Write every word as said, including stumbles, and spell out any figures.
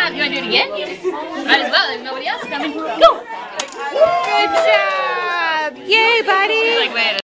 job. You want to do it again? Might as well. There's nobody else coming. Go. Good job. Yay, buddy. Like, wait.